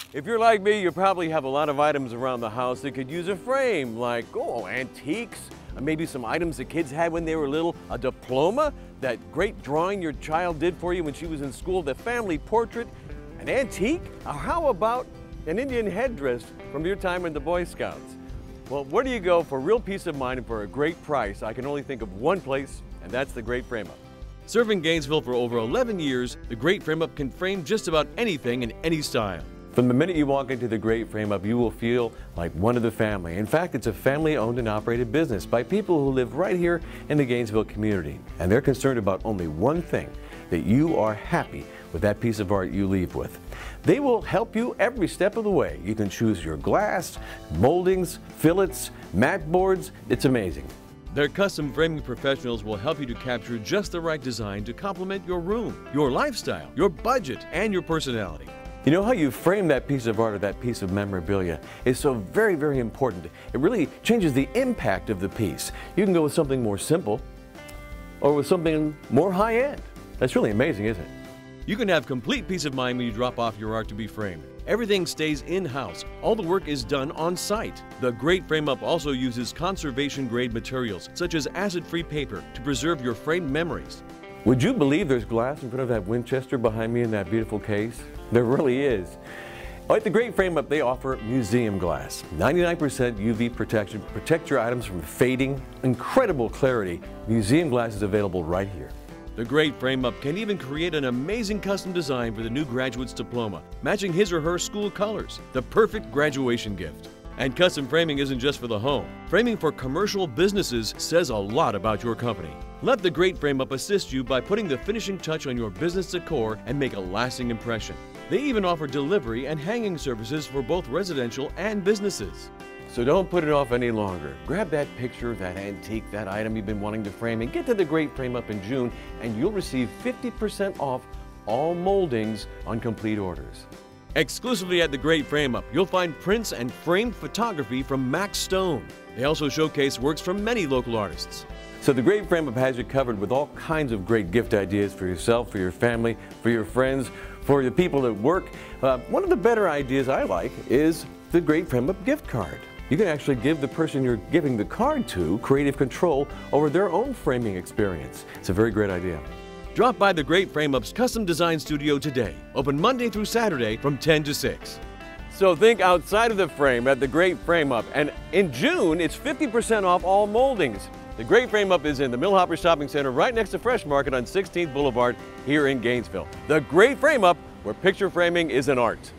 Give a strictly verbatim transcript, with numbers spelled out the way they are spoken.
If you're like me, you probably have a lot of items around the house that could use a frame, like, oh, antiques, maybe some items the kids had when they were little, a diploma, that great drawing your child did for you when she was in school, the family portrait, an antique, or how about an Indian headdress from your time in the Boy Scouts? Well, where do you go for real peace of mind and for a great price? I can only think of one place, and that's the Great Frame Up. Serving Gainesville for over eleven years, the Great Frame Up can frame just about anything in any style. From the minute you walk into the Great Frame Up, you will feel like one of the family. In fact, it's a family-owned and operated business by people who live right here in the Gainesville community. And they're concerned about only one thing, that you are happy with that piece of art you leave with. They will help you every step of the way. You can choose your glass, moldings, fillets, mat boards. It's amazing. Their custom framing professionals will help you to capture just the right design to complement your room, your lifestyle, your budget, and your personality. You know how you frame that piece of art or that piece of memorabilia is so very, very important. It really changes the impact of the piece. You can go with something more simple or with something more high-end. That's really amazing, isn't it? You can have complete peace of mind when you drop off your art to be framed. Everything stays in-house. All the work is done on-site. The Great Frame Up also uses conservation-grade materials, such as acid-free paper, to preserve your framed memories. Would you believe there's glass in front of that Winchester behind me in that beautiful case? There really is. At the Great Frame Up, they offer museum glass. ninety-nine percent U V protection. Protect your items from fading. Incredible clarity. Museum glass is available right here. The Great Frame Up can even create an amazing custom design for the new graduate's diploma, matching his or her school colors. The perfect graduation gift. And custom framing isn't just for the home. Framing for commercial businesses says a lot about your company. Let the Great Frame Up assist you by putting the finishing touch on your business decor and make a lasting impression. They even offer delivery and hanging services for both residential and businesses. So don't put it off any longer. Grab that picture, that antique, that item you've been wanting to frame, and get to the Great Frame Up in June, and you'll receive fifty percent off all moldings on complete orders. Exclusively at the Great Frame Up, you'll find prints and framed photography from Max Stone. They also showcase works from many local artists. So the Great Frame Up has you covered with all kinds of great gift ideas for yourself, for your family, for your friends, for the people at work. Uh, one of the better ideas I like is the Great Frame Up gift card. You can actually give the person you're giving the card to creative control over their own framing experience. It's a very great idea. Drop by the Great Frame Up's custom design studio today. Open Monday through Saturday from ten to six. So think outside of the frame at the Great Frame Up. And in June, it's fifty percent off all moldings. The Great Frame Up is in the Millhopper Shopping Center right next to Fresh Market on sixteenth Boulevard here in Gainesville. The Great Frame Up, where picture framing is an art.